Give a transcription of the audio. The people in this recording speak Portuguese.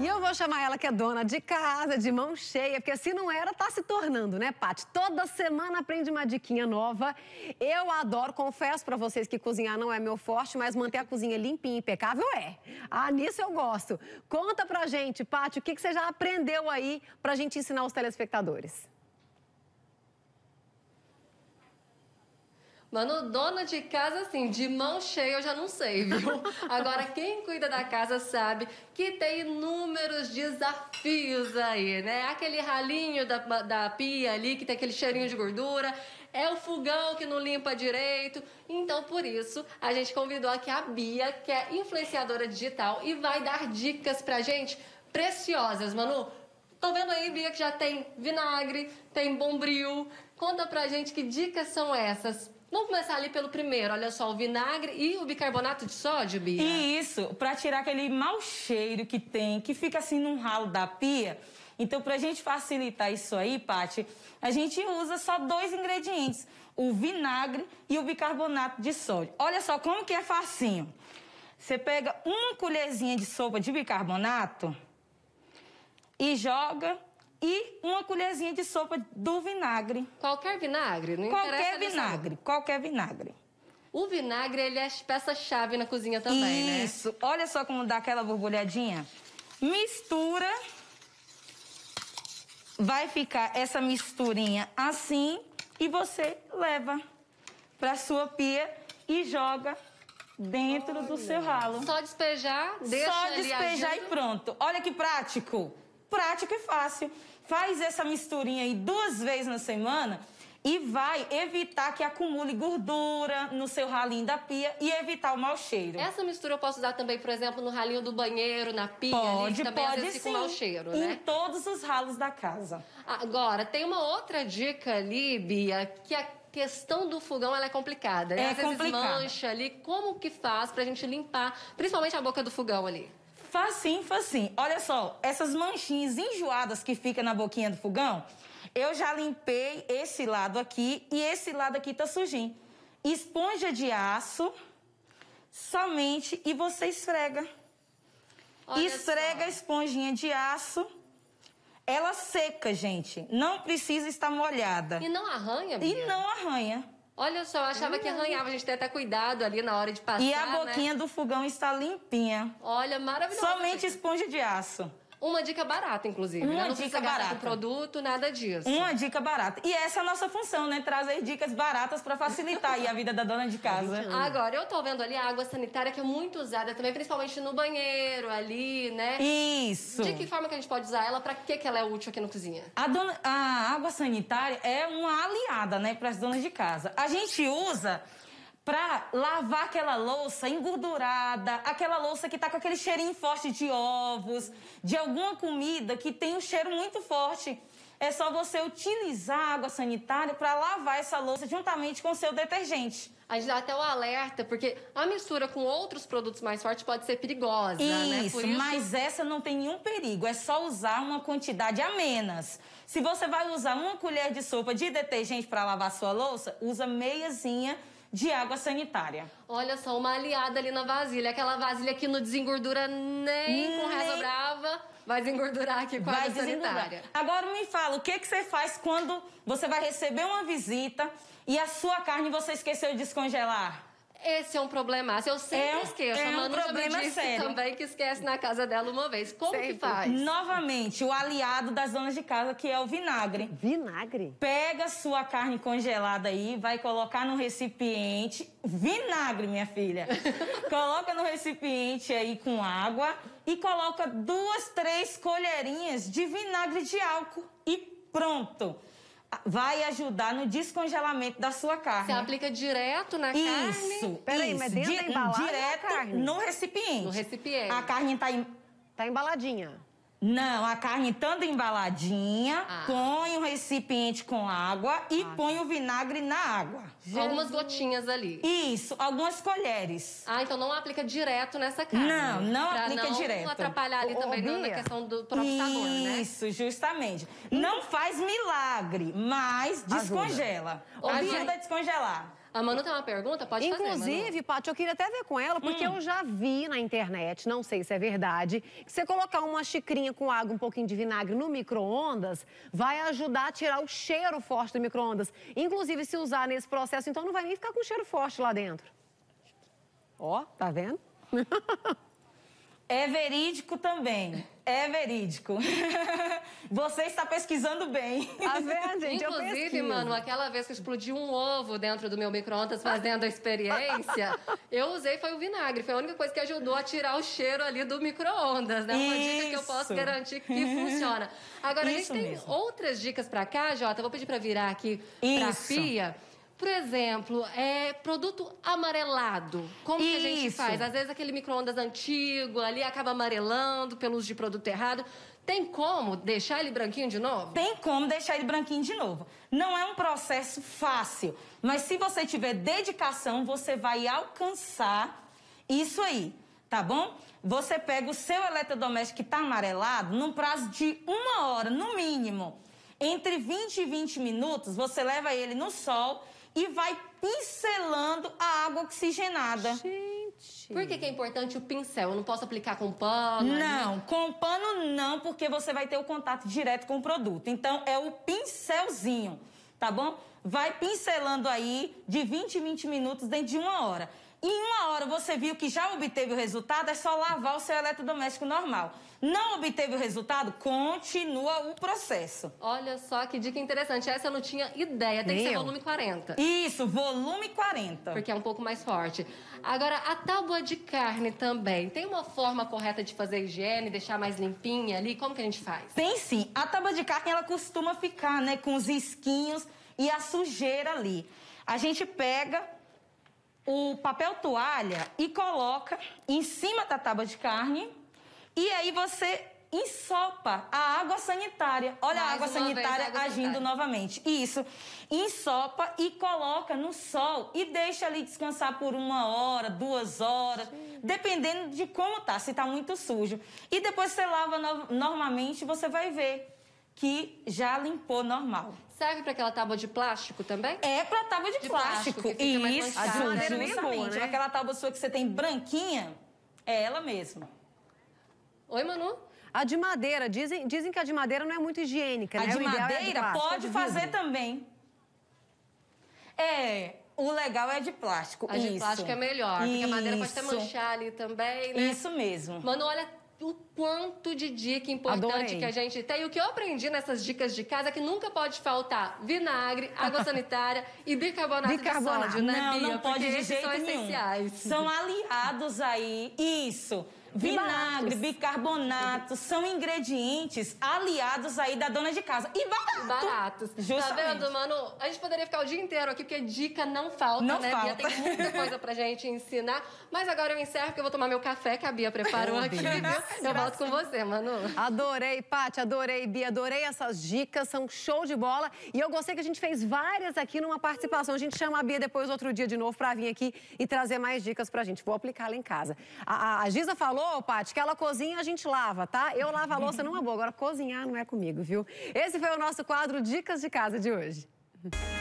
E eu vou chamar ela que é dona de casa, de mão cheia, porque se não era, tá se tornando, né, Paty? Toda semana aprende uma diquinha nova. Eu adoro, confesso pra vocês que cozinhar não é meu forte, mas manter a cozinha limpinha e impecável é. Ah, nisso eu gosto. Conta pra gente, Paty, o que você já aprendeu aí pra gente ensinar os telespectadores? Mano, dona de casa, assim, de mão cheia eu já não sei, viu? Agora, quem cuida da casa sabe que tem inúmeros desafios aí, né? Aquele ralinho da pia ali, que tem aquele cheirinho de gordura, é o fogão que não limpa direito. Então, por isso, a gente convidou aqui a Bia, que é influenciadora digital, e vai dar dicas pra gente preciosas, Manu. Tô vendo aí, Bia, que já tem vinagre, tem bombril. Conta pra gente que dicas são essas. Vamos começar ali pelo primeiro, olha só, o vinagre e o bicarbonato de sódio, Bia. Isso, pra tirar aquele mau cheiro que tem, que fica assim num ralo da pia. Então, pra gente facilitar isso aí, Paty, a gente usa só 2 ingredientes, o vinagre e o bicarbonato de sódio. Olha só como que é facinho. Você pega uma colherzinha de sopa de bicarbonato e joga... E uma colherzinha de sopa do vinagre. Qualquer vinagre? Não qualquer vinagre, qualquer vinagre. O vinagre, ele é peça-chave na cozinha também, né? Isso. Olha só como dá aquela borbulhadinha. Mistura. Vai ficar essa misturinha assim. E você leva pra sua pia e joga dentro do seu ralo. Só despejar, deixa Só ali despejar e pronto. Olha que prático. Prático e fácil. Faz essa misturinha aí 2 vezes na semana e vai evitar que acumule gordura no seu ralinho da pia e evitar o mau cheiro. Essa mistura eu posso usar também, por exemplo, no ralinho do banheiro, na pia, pode, ali, que também pode às vezes sim. fica mau cheiro, né? Em todos os ralos da casa. Agora, tem uma outra dica ali, Bia, que a questão do fogão ela é complicada, né? É às vezes complicada. mancha ali. Como que faz pra gente limpar, principalmente a boca do fogão ali? Facinho, facinho. Olha só, essas manchinhas enjoadas que ficam na boquinha do fogão, eu já limpei esse lado aqui e esse lado aqui tá sujinho. Esponja de aço, somente, e você esfrega. Olha esfrega só. a esponjinha de aço. Ela seca, gente. Não precisa estar molhada. E não arranha, Bia? E não arranha. Olha só, eu achava que arranhava. A gente tem até cuidado ali na hora de passar, E a boquinha né? do fogão está limpinha. Olha, maravilhoso. Somente esponja de aço. Uma dica barata, inclusive. Uma Não dica precisa gastar barata. com produto, nada disso. Uma dica barata. E essa é a nossa função, né? Trazer dicas baratas para facilitar aí a vida da dona de casa. Agora, eu tô vendo ali a água sanitária que é muito usada também, principalmente no banheiro ali, né? Isso. De que forma que a gente pode usar ela? Pra que ela é útil aqui na cozinha? A água sanitária é uma aliada, né, para as donas de casa. A gente usa pra lavar aquela louça engordurada, aquela louça que tá com aquele cheirinho forte de ovos, de alguma comida que tem um cheiro muito forte. É só você utilizar a água sanitária para lavar essa louça juntamente com o seu detergente. A gente dá até o alerta, porque a mistura com outros produtos mais fortes pode ser perigosa, né? Isso, Por isso, mas essa não tem nenhum perigo. É só usar uma quantidade a menos. Se você vai usar 1 colher de sopa de detergente para lavar sua louça, usa meiazinha de água sanitária. olha só, uma aliada ali na vasilha. Aquela vasilha que não desengordura nem com reza brava, vai desengordurar aqui com a água sanitária. Agora me fala, o que você faz quando você vai receber uma visita e a sua carne você esqueceu de descongelar? Esse é um problemaço. Eu sempre esqueço. É A Manu um já problema me disse sério. também que esquece na casa dela uma vez. Como que faz? Novamente, o aliado das donas de casa, que é o vinagre. Vinagre? Pega sua carne congelada aí, vai colocar no recipiente. Vinagre, minha filha. Coloca no recipiente aí com água e coloca 2, 3 colherinhas de vinagre de álcool e pronto. Vai ajudar no descongelamento da sua carne. Você aplica direto na Isso, carne? Peraí, mas dentro da embalagem direto ou na carne? no recipiente. No recipiente. A carne Tá embaladinha. Não, a carne estando embaladinha, põe o recipiente com água e põe o vinagre na água. Algumas gotinhas ali. Isso, algumas colheres. Então não aplica direto nessa carne. Não pra aplica não direto. Atrapalhar ali também na Bia. questão do próprio sabor, né? Isso, justamente. Não faz milagre, mas descongela. Bia. Ajuda a descongelar. A Manu tem uma pergunta? Pode fazer, Inclusive, Paty, eu queria até ver com ela, porque eu já vi na internet, não sei se é verdade, que você colocar uma xicrinha com água, um pouquinho de vinagre no micro-ondas, vai ajudar a tirar o cheiro forte do micro-ondas. Inclusive, se usar nesse processo, então não vai nem ficar com cheiro forte lá dentro. Ó, tá vendo? É verídico também. É verídico. Você está pesquisando bem. Tá vendo, gente? Inclusive, Manu, aquela vez que explodiu um ovo dentro do meu micro-ondas fazendo a experiência, eu usei foi o vinagre. Foi a única coisa que ajudou a tirar o cheiro ali do micro-ondas, né? Uma dica que eu posso garantir que funciona. Agora, a gente tem outras dicas pra cá, Jota. Eu vou pedir pra virar aqui pra pia. Por exemplo, produto amarelado. Como que a gente faz? Às vezes aquele micro-ondas antigo ali acaba amarelando pelo uso de produto errado. Tem como deixar ele branquinho de novo? Tem como deixar ele branquinho de novo. Não é um processo fácil, mas se você tiver dedicação, você vai alcançar isso aí, tá bom? Você pega o seu eletrodoméstico que está amarelado, num prazo de 1 hora, no mínimo. Entre 20 e 20 minutos, você leva ele no sol e vai pincelando a água oxigenada. Gente! Por que é importante o pincel? Eu não posso aplicar com pano? Não, com pano não, porque você vai ter o contato direto com o produto. Então, é o pincelzinho, tá bom? Vai pincelando aí de 20 em 20 minutos dentro de 1 hora. Em 1 hora você viu que já obteve o resultado, é só lavar o seu eletrodoméstico normal. Não obteve o resultado, continua o processo. Olha só que dica interessante. Essa eu não tinha ideia. Tem que ser volume 40. Isso, volume 40. Porque é um pouco mais forte. Agora, a tábua de carne também. Tem uma forma correta de fazer a higiene, deixar mais limpinha ali? Como que a gente faz? Tem sim. A tábua de carne, ela costuma ficar, né, com os risquinhos e a sujeira ali. A gente pega o papel toalha e coloca em cima da tábua de carne e aí você ensopa a água sanitária. Olha a água sanitária agindo novamente. Isso. Ensopa e coloca no sol e deixa ali descansar por 1 hora, 2 horas, dependendo de como tá, se tá muito sujo. E depois você lava normalmente, você vai ver que já limpou normal. Serve para aquela tábua de plástico também? É para tábua de plástico. Isso, a de madeira nem é boa, né? Aquela tábua sua que você tem branquinha, é ela mesma. Oi, Manu? A de madeira, dizem que a de madeira não é muito higiênica, né? A de madeira pode fazer também. O legal é de plástico. A de plástico é melhor, porque a madeira pode até manchar ali também, né? Isso mesmo. Manu, olha o quanto de dica importante que a gente tem. E o que eu aprendi nessas dicas de casa é que nunca pode faltar vinagre, água sanitária e bicarbonato de sódio, né, Bia? Não pode de jeito são nenhum. essenciais. São aliados aí. Isso. Vinagre, bicarbonato, são ingredientes aliados aí da dona de casa. E baratos. Justamente. Tá vendo, Manu? A gente poderia ficar o dia inteiro aqui, porque dica não falta, não né, falta. Bia? Tem muita coisa pra gente ensinar. Mas agora eu encerro, porque eu vou tomar meu café, que a Bia preparou aqui, viu? Eu volto com você, Manu. Adorei, Paty, adorei, Bia, adorei essas dicas, são show de bola. E eu gostei que a gente fez várias aqui numa participação. A gente chama a Bia depois outro dia de novo pra vir aqui e trazer mais dicas pra gente. Vou aplicar lá em casa. A Giza falou, Paty, que ela cozinha, a gente lava, tá? Eu lavo a louça numa boa, agora cozinhar não é comigo, viu? Esse foi o nosso quadro Dicas de Casa de hoje.